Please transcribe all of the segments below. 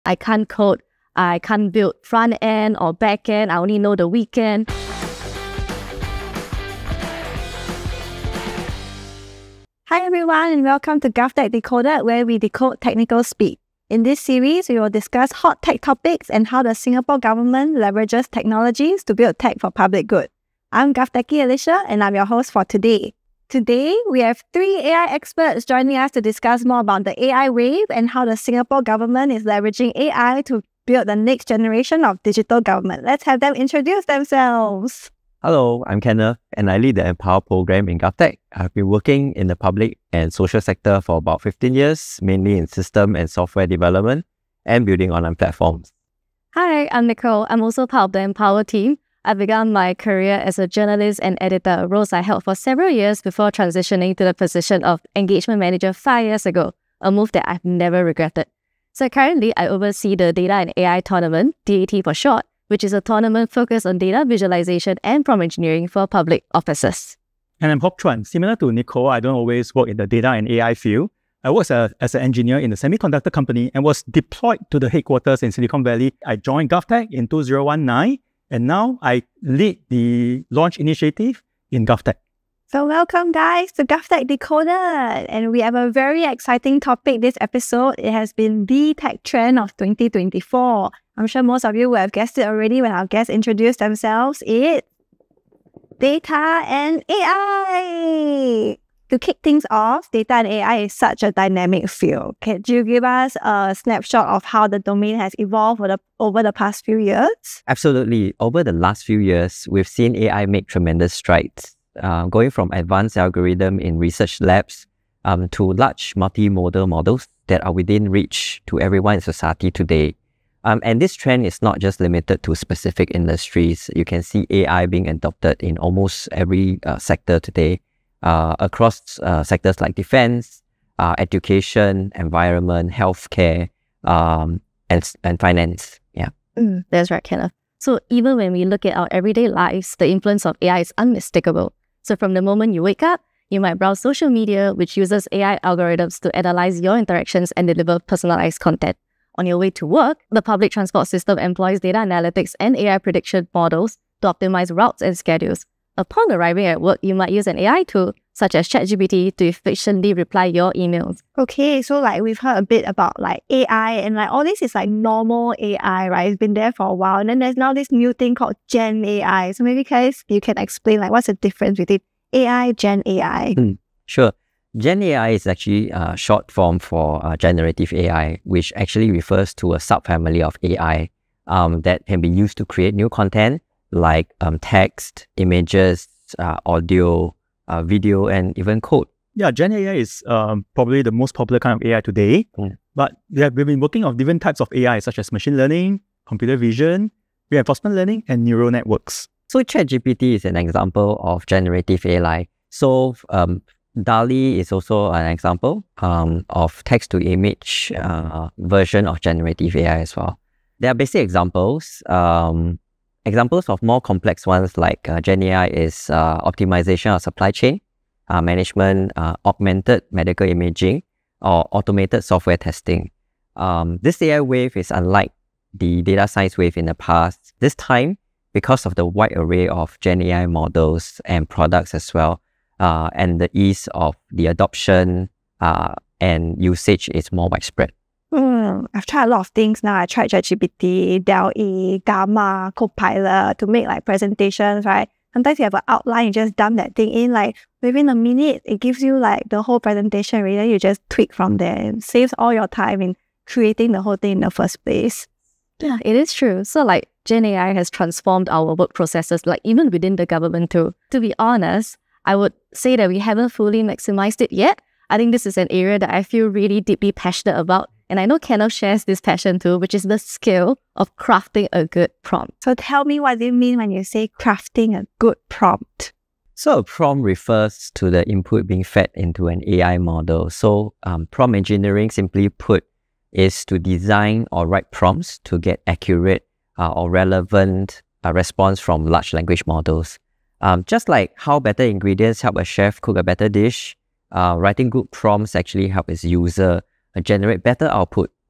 I can't code, I can't build front end or back end, I only know the weekend. Hi everyone and welcome to GovTech Decoded, where we decode technical speak. In this series, we will discuss hot tech topics and how the Singapore government leverages technologies to build tech for public good. I'm GovTechie Alicia and I'm your host for today. Today, we have 3 AI experts joining us to discuss more about the AI wave and how the Singapore government is leveraging AI to build the next generation of digital government. Let's have them introduce themselves. Hello, I'm Kenneth and I lead the Empower program in GovTech. I've been working in the public and social sector for about 15 years, mainly in system and software development and building online platforms. Hi, I'm Nicole. I'm also part of the Empower team. I began my career as a journalist and editor, roles I held for several years before transitioning to the position of engagement manager 5 years ago, a move that I've never regretted. So currently, I oversee the Data and AI Tournament, DAT for short, which is a tournament focused on data visualization and prompt engineering for public offices. And I'm Hock Chuan. Similar to Nicole, I don't always work in the data and AI field. I work as an engineer in a semiconductor company and was deployed to the headquarters in Silicon Valley. I joined GovTech in 2019. And now I lead the launch initiative in GovTech. So welcome guys to GovTech Decoded. And we have a very exciting topic this episode. It has been the tech trend of 2024. I'm sure most of you will have guessed it already when our guests introduced themselves. It's data and AI. To kick things off, data and AI is such a dynamic field. Can you give us a snapshot of how the domain has evolved over the past few years? Absolutely. Over the last few years, we've seen AI make tremendous strides, going from advanced algorithm in research labs to large multimodal models that are within reach to everyone in society today. And this trend is not just limited to specific industries. You can see AI being adopted in almost every sector today. Across sectors like defense, education, environment, healthcare, and finance. Yeah, that's right, Kenneth. So even when we look at our everyday lives, the influence of AI is unmistakable. So from the moment you wake up, you might browse social media, which uses AI algorithms to analyze your interactions and deliver personalized content. On your way to work, the public transport system employs data analytics and AI prediction models to optimize routes and schedules. Upon arriving at work, you might use an AI tool such as ChatGPT to efficiently reply your emails. Okay, so we've heard a bit about AI and all this is normal AI, right? It's been there for a while. And then there's now this new thing called GenAI. So maybe guys, you can explain what's the difference between AI, GenAI? Sure. GenAI is actually a short form for generative AI, which actually refers to a subfamily of AI that can be used to create new content like text, images, audio, video, and even code. Yeah, GenAI is probably the most popular kind of AI today. But we've been working on different types of AI, such as machine learning, computer vision, reinforcement learning, and neural networks. So ChatGPT is an example of generative AI. So DALL-E is also an example of text-to-image version of generative AI as well. There are basic examples. Examples of more complex ones like GenAI is optimization of supply chain, management, augmented medical imaging, or automated software testing. This AI wave is unlike the data science wave in the past. This time, because of the wide array of GenAI models and products as well, and the ease of the adoption and usage is more widespread. I've tried a lot of things now. I tried ChatGPT, DALL-E, Gamma, Copilot to make presentations, right? Sometimes you have an outline, you just dump that thing in, within a minute, it gives you the whole presentation, really. You just tweak from there and saves all your time in creating the whole thing in the first place. Yeah, it is true. So GenAI has transformed our work processes, even within the government too. To be honest, I would say that we haven't fully maximized it yet. I think this is an area that I feel really deeply passionate about. And I know Kenneth shares this passion too, which is the skill of crafting a good prompt. So tell me, what do you mean when you say crafting a good prompt? So a prompt refers to the input being fed into an AI model. So prompt engineering, simply put, is to design or write prompts to get accurate or relevant response from large language models. Just like how better ingredients help a chef cook a better dish, writing good prompts actually help its user generate better output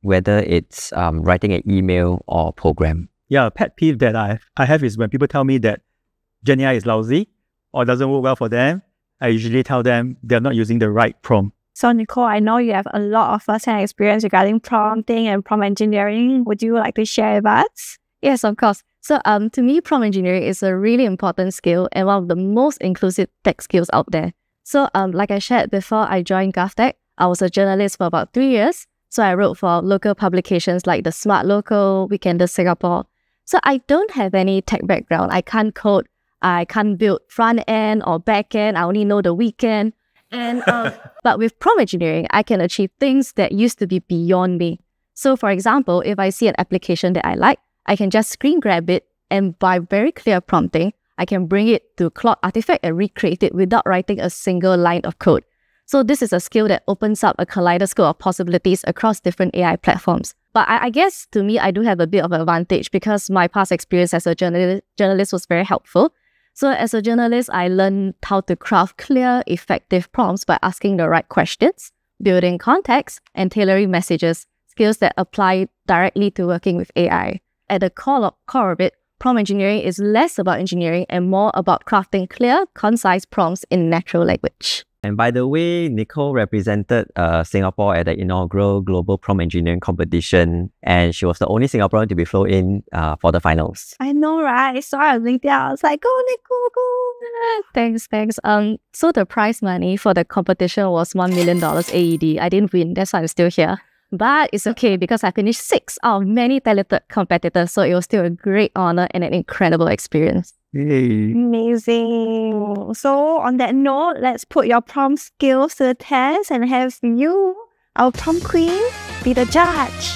whether it's writing an email or program. Yeah, a pet peeve that I have is when people tell me that GenAI is lousy or doesn't work well for them. I usually tell them they're not using the right prompt. So Nicole, I know you have a lot of first-hand experience regarding prompting and prompt engineering. Would you like to share with us? Yes, of course. So to me, prompt engineering is a really important skill and one of the most inclusive tech skills out there. So like I shared before I joined GovTech, I was a journalist for about 3 years. So I wrote for local publications like the Smart Local, Weekender Singapore. So I don't have any tech background. I can't code. I can't build front end or back end. I only know the weekend. And but with prompt engineering, I can achieve things that used to be beyond me. So for example, if I see an application that I like, I can just screen grab it, and by very clear prompting, I can bring it to Claude Artifact and recreate it without writing a single line of code. So this is a skill that opens up a kaleidoscope of possibilities across different AI platforms. But I guess to me, I do have a bit of an advantage because my past experience as a journalist was very helpful. So as a journalist, I learned how to craft clear, effective prompts by asking the right questions, building context, and tailoring messages, skills that apply directly to working with AI. At the core of it, prompt engineering is less about engineering and more about crafting clear, concise prompts in natural language. And by the way, Nicole represented Singapore at the inaugural Global Prompt Engineering Competition, and she was the only Singaporean to be flown in for the finals. I know, right? I saw her on LinkedIn. I was like, go Nicole, go! Thanks. So the prize money for the competition was $1 million AED. I didn't win, that's why I'm still here. But it's okay because I finished 6 out of many talented competitors, so it was still a great honor and an incredible experience. Yay. Amazing. So on that note, let's put your prompt skills to the test and have you, our prompt queen, be the judge.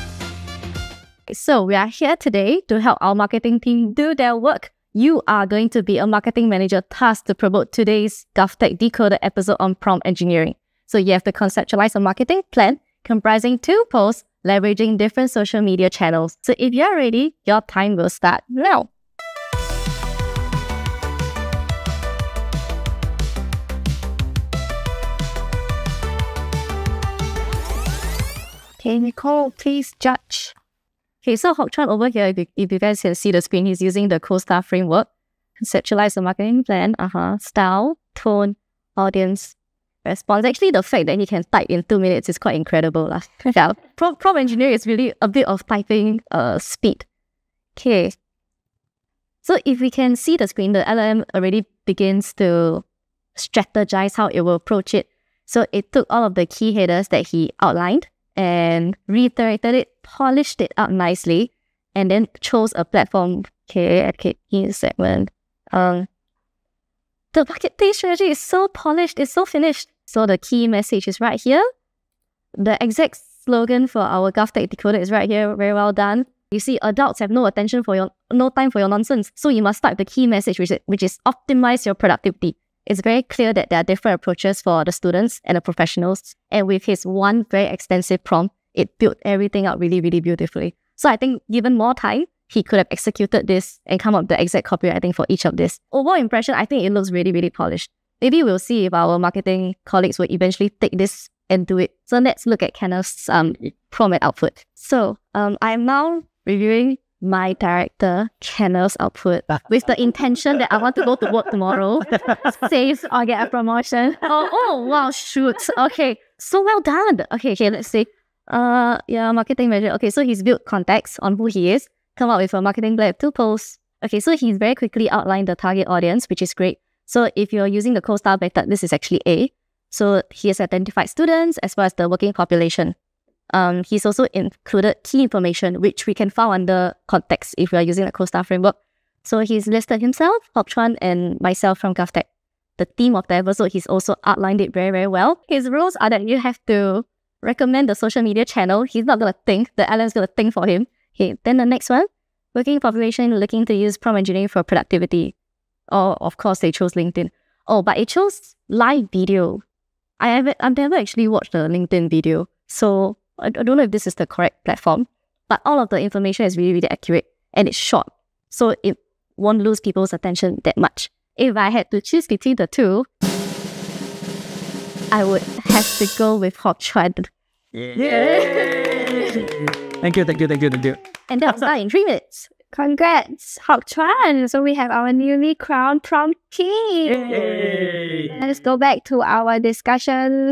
So we are here today to help our marketing team do their work. You are going to be a marketing manager tasked to promote today's GovTech Decoder episode on prompt engineering. So you have to conceptualize a marketing plan comprising 2 posts, leveraging different social media channels. So if you're ready, your time will start now. Okay, Nicole, please judge. Okay, so Hock Chuan over here, if you guys can see the screen, he's using the COSTAR framework. Conceptualize the marketing plan, style, tone, audience, response. Actually, the fact that he can type in 2 minutes is quite incredible. Yeah, prompt engineering is really a bit of typing speed. Okay, so if we can see the screen, the LLM already begins to strategize how it will approach it. So it took all of the key headers that he outlined and reiterated it, polished it up nicely, and then chose a platform. Okay, key segment. The marketing strategy is so polished, it's so finished. So the key message is right here. The exact slogan for our GovTech Decoder is right here. Very well done. You see, adults have no time for your nonsense. So you must type the key message, which is optimize your productivity. It's very clear that there are different approaches for the students and the professionals. And with his one very extensive prompt, it built everything out really, really beautifully. So I think given more time, he could have executed this and come up with the exact copywriting for each of this. Overall impression, I think it looks really, really polished. Maybe we'll see if our marketing colleagues will eventually take this and do it. So let's look at Kenneth's prompt and output. So I'm now reviewing my director Kenneth's output with the intention that I want to go to work tomorrow, save or get a promotion. Oh wow, shoot. Okay, so well done. Okay, let's see. Marketing manager. Okay, so he's built context on who he is, come up with a marketing plan of 2 posts. Okay, so he's very quickly outlined the target audience, which is great. So if you're using the COSTAR method, this is actually A. So he has identified students as well as the working population. He's also included key information, which we can find under context if we are using the COSTAR framework. So he's listed himself, Hock Chuan, and myself from GovTech. The theme of the episode, he's also outlined it very, very well. His rules are that you have to recommend the social media channel. He's not going to think, the LLM is going to think for him. Okay, then the next one, working population looking to use prompt engineering for productivity. Or of course, they chose LinkedIn. Oh, but it chose live video. I've never actually watched the LinkedIn video, so I don't know if this is the correct platform, but all of the information is really, really accurate and it's short, so it won't lose people's attention that much. If I had to choose between the two, I would have to go with Hock Chuan. Yeah. Thank you. And that was done in 3 minutes. Congrats, Hock Chuan. So we have our newly crowned prompt king. Yay. Let's go back to our discussions.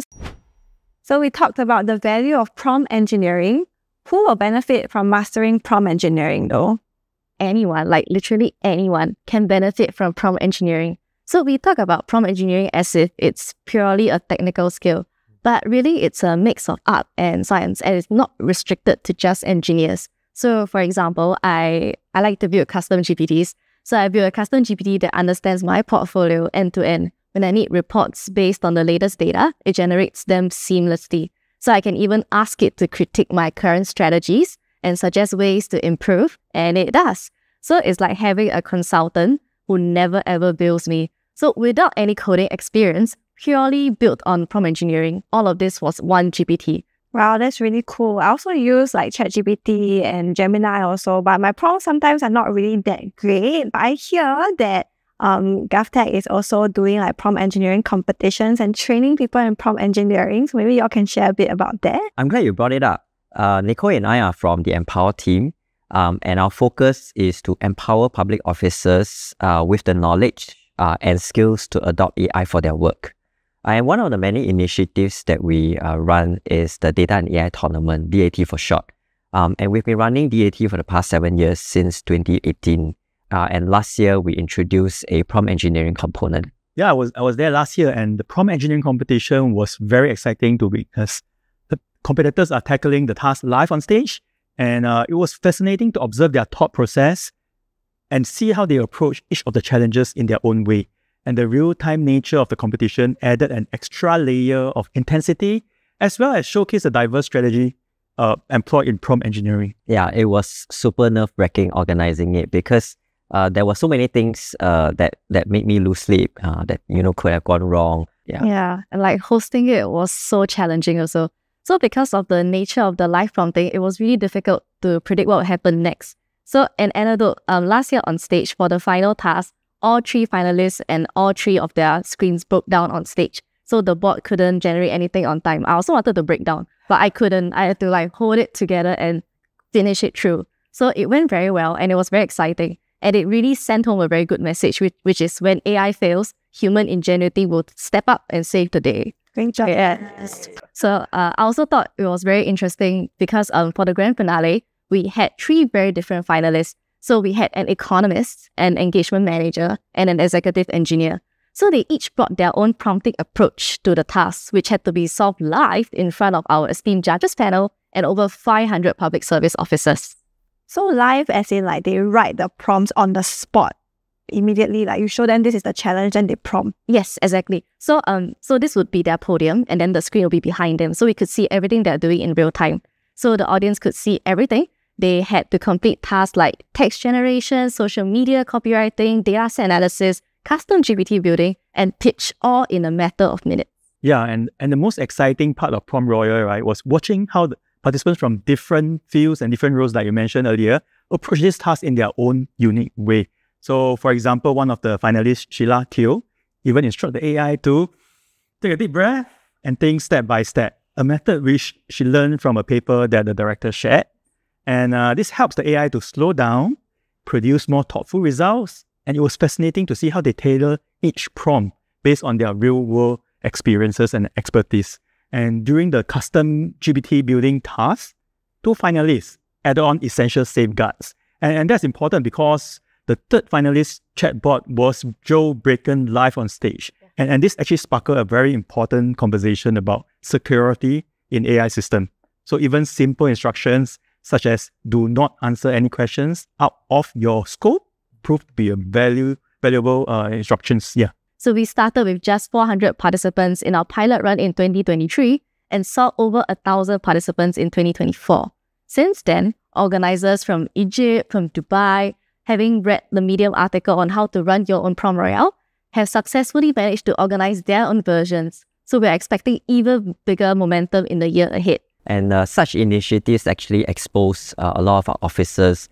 So we talked about the value of prompt engineering. Who will benefit from mastering prompt engineering though? Anyone, like literally anyone, can benefit from prompt engineering. So we talk about prompt engineering as if it's purely a technical skill, but really it's a mix of art and science, and it's not restricted to just engineers. So for example, I like to build custom GPTs. So I build a custom GPT that understands my portfolio end to end. When I need reports based on the latest data, it generates them seamlessly. So I can even ask it to critique my current strategies and suggest ways to improve, and it does. So it's like having a consultant who never ever bills me. So without any coding experience, purely built on prompt engineering, all of this was one GPT. Wow, that's really cool. I also use like ChatGPT and Gemini also, but my prompts sometimes are not really that great. But I hear that GovTech is also doing like prompt engineering competitions and training people in prompt engineering. So maybe y'all can share a bit about that. I'm glad you brought it up. Nicole and I are from the Empower team, and our focus is to empower public officers with the knowledge and skills to adopt AI for their work. And one of the many initiatives that we run is the Data and AI Tournament, DAT for short. And we've been running DAT for the past 7 years since 2018. And last year, we introduced a prompt engineering component. Yeah, I was there last year, and the prompt engineering competition was very exciting because the competitors are tackling the task live on stage, and it was fascinating to observe their thought process and see how they approach each of the challenges in their own way. And the real-time nature of the competition added an extra layer of intensity, as well as showcase the diverse strategy employed in prompt engineering. Yeah, it was super nerve-wracking organizing it because there were so many things that made me lose sleep that could have gone wrong. Yeah, and like hosting it was so challenging also. So because of the nature of the live prompting, it was really difficult to predict what would happen next. So an anecdote, last year on stage for the final task, all 3 finalists and all 3 of their screens broke down on stage. So the bot couldn't generate anything on time. I also wanted to break down, but I couldn't. I had to like hold it together and finish it through. So it went very well and it was very exciting. And it really sent home a very good message, which is when AI fails, human ingenuity will step up and save the day. Great job. Yes. So I also thought it was very interesting because for the grand finale, we had 3 very different finalists. So we had an economist, an engagement manager, and an executive engineer. So they each brought their own prompting approach to the task, which had to be solved live in front of our esteemed judges panel and over 500 public service officers. So live as in like they write the prompts on the spot immediately, like you show them this is the challenge and they prompt. Yes, exactly. So this would be their podium and then the screen will be behind them. So we could see everything they're doing in real time. So the audience could see everything. They had to complete tasks like text generation, social media copywriting, data set analysis, custom GPT building, and pitch all in a matter of minutes. Yeah, and the most exciting part of Prompt Royal, right, was watching how the participants from different fields and different roles, like you mentioned earlier, approach this task in their own unique way. So, for example, one of the finalists, Sheila Teo, even instructed the AI to take a deep breath and think step by step, a method which she learned from a paper that the director shared. And this helps the AI to slow down, produce more thoughtful results, and it was fascinating to see how they tailor each prompt based on their real-world experiences and expertise. And during the custom GPT building task, 2 finalists added on essential safeguards. And that's important because the 3rd finalist chatbot was Joe Bracken live on stage. And this actually sparked a very important conversation about security in AI system. So even simple instructions such as do not answer any questions out of your scope proved to be a valuable instructions. Yeah. So we started with just 400 participants in our pilot run in 2023 and saw over 1,000 participants in 2024. Since then, organizers from Egypt, from Dubai, having read the Medium article on how to run your own Prompt Royale, have successfully managed to organize their own versions. So we're expecting even bigger momentum in the year ahead. And such initiatives actually expose a lot of our officers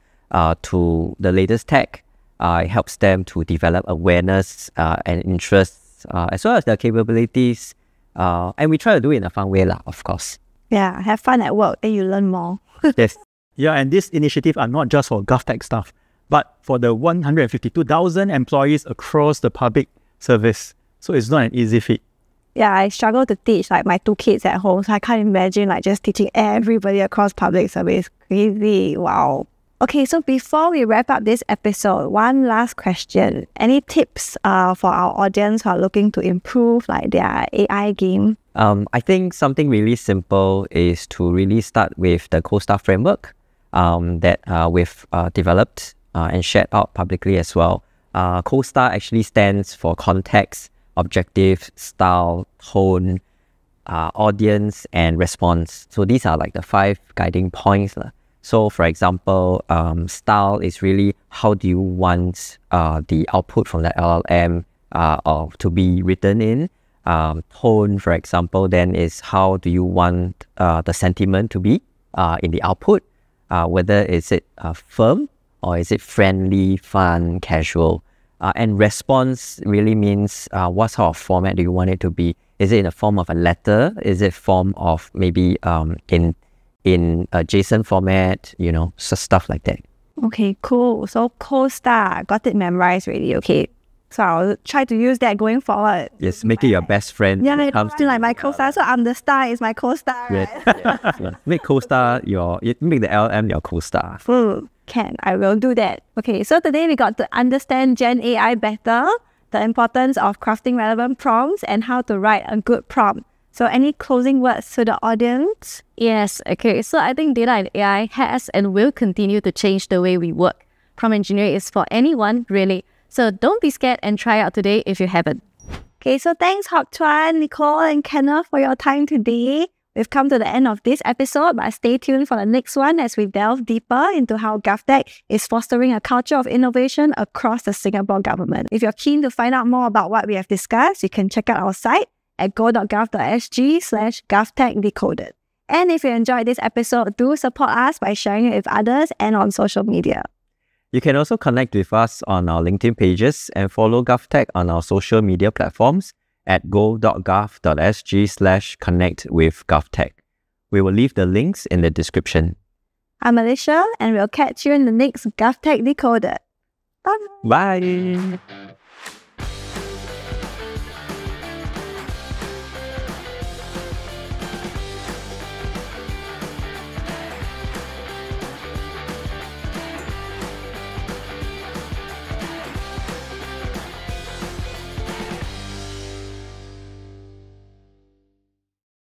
to the latest tech. It helps them to develop awareness and interests, as well as their capabilities. And we try to do it in a fun way, of course. Yeah, have fun at work, then you learn more. Yes. Yeah, and these initiatives are not just for GovTech staff, but for the 152,000 employees across the public service. So it's not an easy feat. Yeah, I struggle to teach like my 2 kids at home, so I can't imagine like just teaching everybody across public service. Crazy, wow. Okay, so before we wrap up this episode, one last question. Any tips for our audience who are looking to improve like their AI game? I think something really simple is to really start with the COSTAR framework that we've developed and shared out publicly as well. COSTAR actually stands for context, objective, style, tone, audience, and response. So these are like the 5 guiding points. So for example, style is really how do you want the output from the LLM or to be written in. Tone, for example, then is how do you want the sentiment to be in the output, whether is it firm or is it friendly, fun, casual. And response really means what sort of format do you want it to be? Is it in the form of a letter? Is it form of maybe in a JSON format, so stuff like that. Okay, cool. So COSTAR, got it memorized already. Okay, so I'll try to use that going forward. Yes, make it your best friend. Yeah, it's like my COSTAR. So I'm the star, is my COSTAR. Right? Yeah. Make COSTAR make the LM your COSTAR. Can, I will do that. Okay, so today we got to understand GenAI better, the importance of crafting relevant prompts, and how to write a good prompt. So any closing words to the audience? Yes, okay. So I think data and AI has and will continue to change the way we work. Prompt engineering is for anyone, really. So don't be scared and try out today if you haven't. Okay, so thanks Hock Chuan, Nicole, and Kenneth for your time today. We've come to the end of this episode, but stay tuned for the next one as we delve deeper into how GovTech is fostering a culture of innovation across the Singapore government. If you're keen to find out more about what we have discussed, you can check out our site at go.gov.sg/GovTechDecoded. And if you enjoyed this episode, do support us by sharing it with others and on social media. You can also connect with us on our LinkedIn pages and follow GovTech on our social media platforms at go.gov.sg/connectwithgovtech. We will leave the links in the description. I'm Alicia, and we'll catch you in the next GovTech Decoded. Bye. Bye.